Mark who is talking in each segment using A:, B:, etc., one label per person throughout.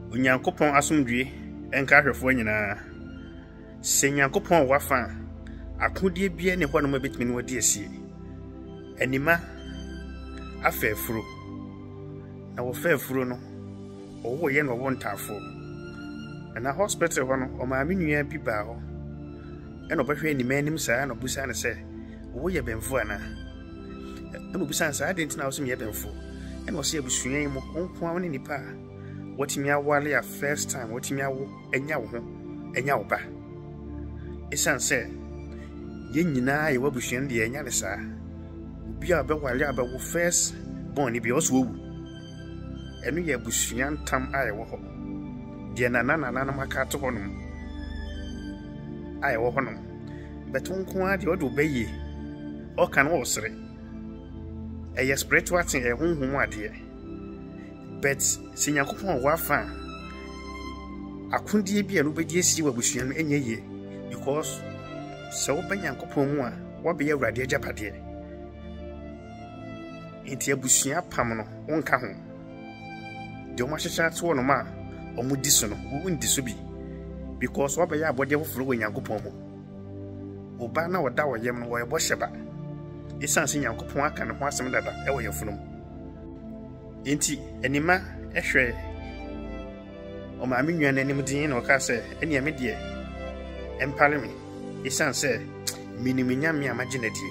A: Onyankopɔn asomdwe enka hwefo nyina se Nyankopɔn wafa akodie bia ne hɔ no mabetimi ne wadi asie anima afafuro na wo fafuro no owo ye no wo ntafo na hospital hɔ no o ma menua bi ba hɔ eno behwe anima anim saa na busa ne se wo ye benfo ana eno busa saa de ntina wo se me benfo eno se abusuan mu onko ne nipa watimi awale ya first time watimi awo enya wo ho enya wo ba esan se ye nyina ye wabusuan de enya ne saa obi a be wale abawo first born ni bi oso owu enu ye abusuan tam aye wo ho de na maka to honum aye wo honum beton ko ade odo baye o kan wo sere eye spiritual thing e honhom ade but Nyankopɔn wafa akondie bia no bedi esi wabusuan enye ye because so ba Nyankopɔn mu a wo be Awurade agapade enti abusua pam no wonka ho de o ma hyehyɛ to no ma o mu di so no wo ndi so bi because wo be ya abode foforo wa Nyankopɔn mu oba na woda wo yem no wo yebo hyeba esan se Nyankopɔn aka ne ho asem dada e wo yefunum enti anima ehwe o ma menua nanim din na o ka se ene me de empale me esan se miniminya me amagye die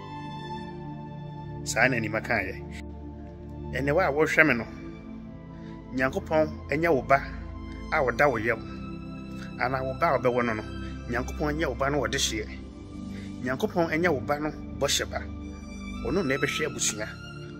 A: saa na anima kan ye ene wa wo hwe me no Nyankopɔn enya wo ba a woda wo yem ana wo ba obewo no Nyankopɔn enya wo ba no wode hye Nyankopɔn enya wo ba no bo hyeba ono na ebehwe abusua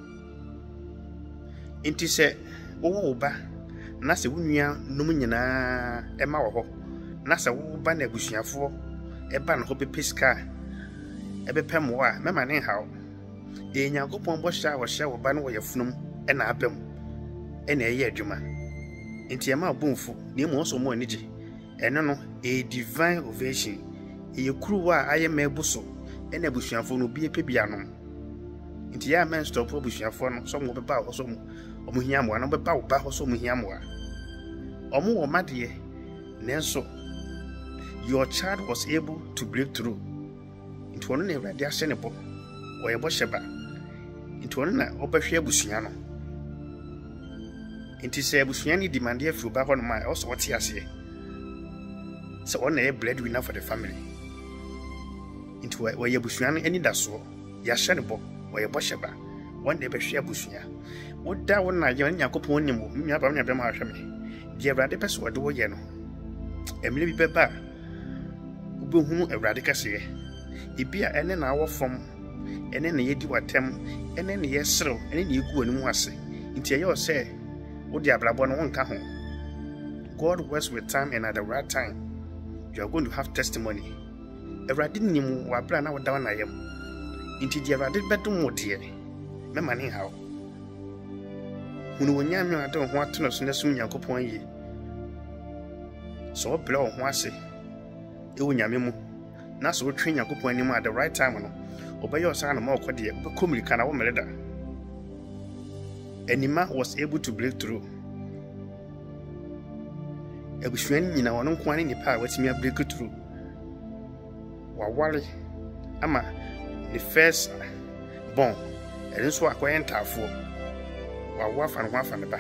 A: inti se wo ba na se wunua num nyina ema wo ho na se wo ba na abusuafo eba no ho bepeska ebepem wo a mema ne hawo de Nyankopɔn bo hya wo hya wo ba no wo yefunum na abem na eye adwuma inti ema bomfu na emu oso mo anije eno no a divine ovation eye kuruwa aye mebuso na abusuafo no bi epebia no inti ya men stop abusuafo no so mo beba ho so mo omo hia mo na beba wo ba ho so mo hia mo a omo wo made nenso your child was able to break through into one na Awurade ahye ne bo wo ye bo hyeba into one na obehwe abusua no inti se abusua ni demand afru ba ho no ma also wote ase se one na breadwinner for the family into wo ye abusua no ani da so ya hye ne bo wo ye bo hyeba one day behwe abusua woda wo na ye Nyankopɔn nim wo mia ba ma ahwe me de Awurade pese wo de wo ye no emle bi beba ubohunu Awurade kase ibia ene na awo fom ene na yedi watem ene na yeserew ene na egu animu ase nti ye o se wo de abrabo no wonka ho God works with time and at the right time you are going to have testimony Awurade nim wa bra na wo da na yem nti de Awurade bedum wo de mema ne hawo hunu wonyame ade ho ateno so na sum Nyankopɔn yi so bla ho ase e wonyame mu na so twe Nyankopɔn anim at the right time no obeye osa na ma okode be komrika na wo mereda anima was able to break through ebusuan nyina wono nko ane nipa a watimi break through wawale ama the first born so akoye ntafo wawa fa no afa ne ba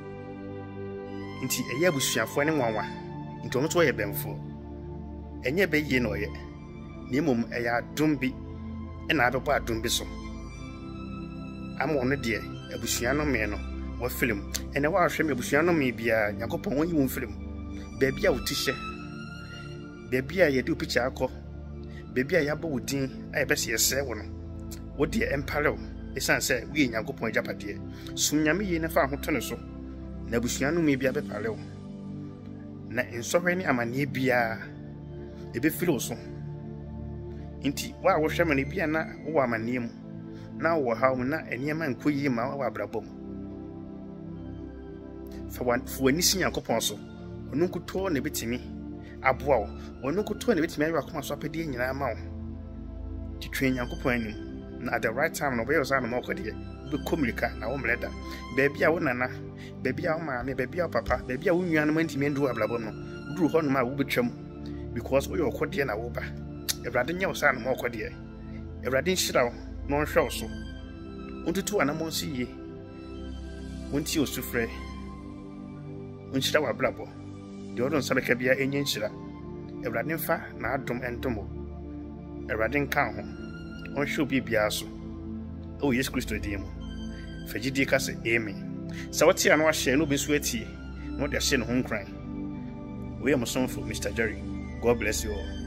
A: nti eye abusuafo ne nwanwa nti omo to ye bemfo enye be yi no ye na emom eye adom bi na abebo adom bi so amo no de abusua no me no wa film ene wa hwe me abusua no me bia Nyankopɔn won yi won film ba bia wo tihye ba bia ye de picture akọ ba bia ya bo wodin aye bese yese wo no wo de empare esan se wi Nyankopɔn agapade sumnyame yi ne fa ho to ne so na abusua no me bia be pare wo na ensohwe ni amane bia ebe filo so inti wa wo hwe me bia na wo amane mu na wo ha mu na eniema nkoyi ma wa abrabom fa wani si Nyankopɔn so onunkuto na betimi aboa wo onunkuto na betimi ayi akoma so apede nyina ma wo titwe Nyankopɔn anim na at the right time no be yosa na mokode be communica na wo mleda baby a wo nana baby a wo maame baby a wo papa baby a wo nua no mantimi ndu ablabo no duru ho no ma wo betwam because wo yo kode na wo ba Ewrade nya wo sa no mo kode Ewrade nhira wo no nhwe wo so untutu anamon si ye wonti osufre unchira wa blabo de odon sabeka bia enye nchira Ewrade mfa na adom entomo Ewrade nka ho on show bibia so o Yesu Kristo di mu fagidi ka se amen sawati anu ahye no besu atie no de ahye no ho nkran we am sonfo Mr. Jerry. God bless you all.